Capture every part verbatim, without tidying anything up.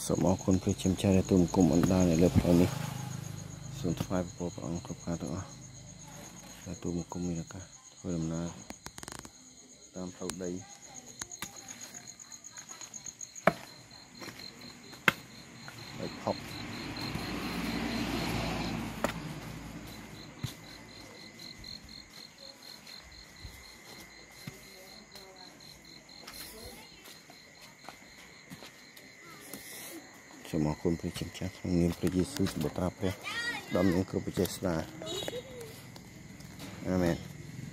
សូមអរគុណព្រះជាម្ចាស់ដែលទូលគុំអណ្ដាលនៅលើផ្លូវនេះសូមថ្វាយព្រះព្រះអង្គគ្រប់ការទាំងអស់ដែលទូលគុំមានឱកាសធ្វើដំណើរតាមផ្លូវដីហើយផុកសូមអរគុណព្រះជាម្ចាស់ក្នុងនាមព្រះយេស៊ូវបុត្រាព្រះដ៏មានគ្រប់វិជ្ជាស្ដាអាមែន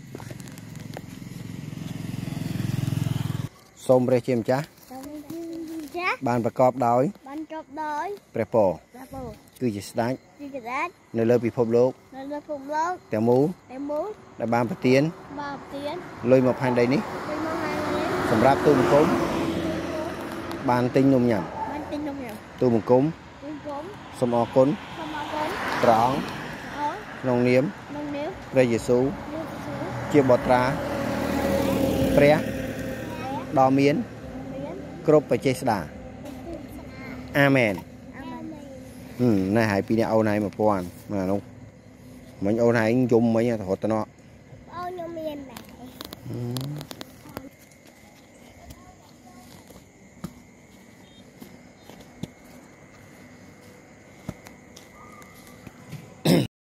សូមព្រះជាម្ចាស់បានប្រកបដោយបានប្រកបដោយព្រះពរព្រះពរគឺជាស្ដេចគឺជាស្ដេចនៅលើពិភពលោកនៅលើពិភពលោកទាំងមូលទាំងមូលដែលបានប្រទានបានប្រទានលុយមកផែនដីនេះលុយមកផែនដីនេះសម្រាប់ទូលបង្គំបានទិញនំញ៉ាំបានទិញនំញ៉ាំទូលបង្គំទូលបង្គំសូមអរគុណសូមអរគុណព្រះអង្គក្នុងនាមក្នុងនាមព្រះយេស៊ូវជាបុត្រាព្រះដ៏មានគ្រប់បច្ចេស្តាអាមែនណែហើយពីនេះអូនហើយមួយពាន់មកនោះមិញអូនហើយយំមិញទៅរត់ទៅណោះអូនខ្ញុំមានដែរ